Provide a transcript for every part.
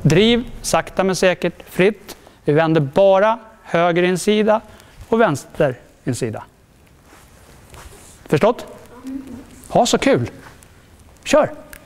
Driv sakta men säkert, fritt. Vi vänder bara höger insida och vänster insida. Förstått? Ha så kul. Kör!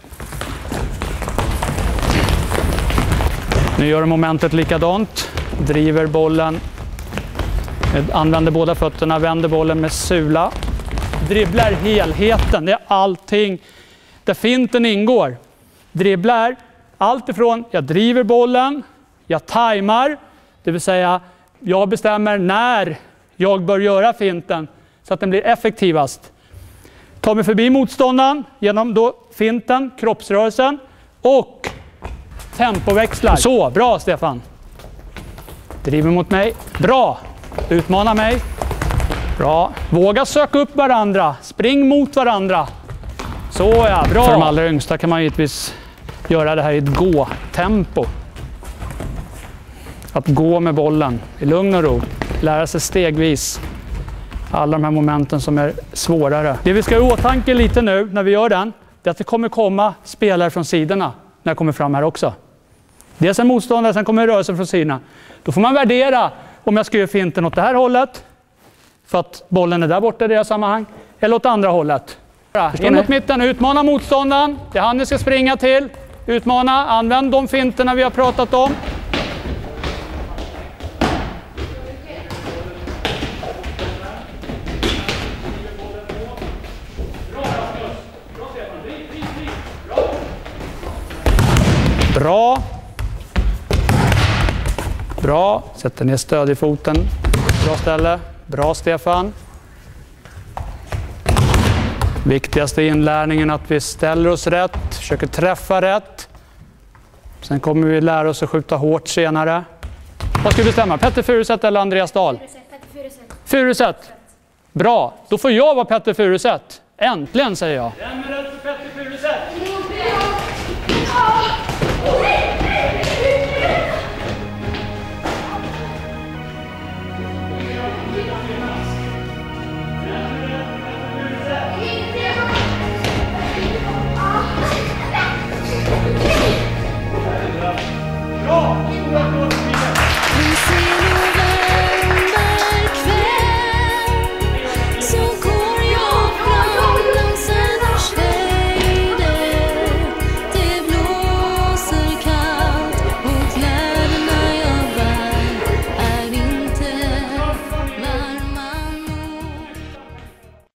Nu gör momentet likadant. Driver bollen. Använder båda fötterna, vänder bollen med sula. Dribblar helheten, det är allting där finten ingår. Dribblar allt ifrån jag driver bollen, jag tajmar, det vill säga jag bestämmer när jag bör göra finten så att den blir effektivast. Tar mig förbi motståndaren genom då finten, kroppsrörelsen och tempoväxlar. Så, bra Stefan. Driver mot mig, bra. Utmana mig. Bra. Våga söka upp varandra. Spring mot varandra. Så ja, bra. För de allra yngsta kan man givetvis göra det här i ett gå-tempo. Att gå med bollen i lugn och ro. Lära sig stegvis alla de här momenten som är svårare. Det vi ska ha i åtanke lite nu när vi gör den, det är att det kommer komma spelare från sidorna när jag kommer fram här också. Dels en motståndare, sen kommer rörelsen från sidorna. Då får man värdera om jag ska göra finten åt det här hållet, för att bollen är där borta i deras sammanhang, eller åt andra hållet. In mot mitten, utmana motståndaren. Det är han ni ska springa till. Utmana, använd de finterna vi har pratat om. Bra. Bra. Sätter ner stöd i foten. Bra ställe. Bra Stefan. Viktigaste inlärningen är att vi ställer oss rätt. Försöker träffa rätt. Sen kommer vi lära oss att skjuta hårt senare. Vad ska vi bestämma? Petter Furuset eller Andreas Dahl? Furuset. Bra. Då får jag vara Petter Furuset. Äntligen säger jag. Vem är rädd för Petter Furuset? Bra!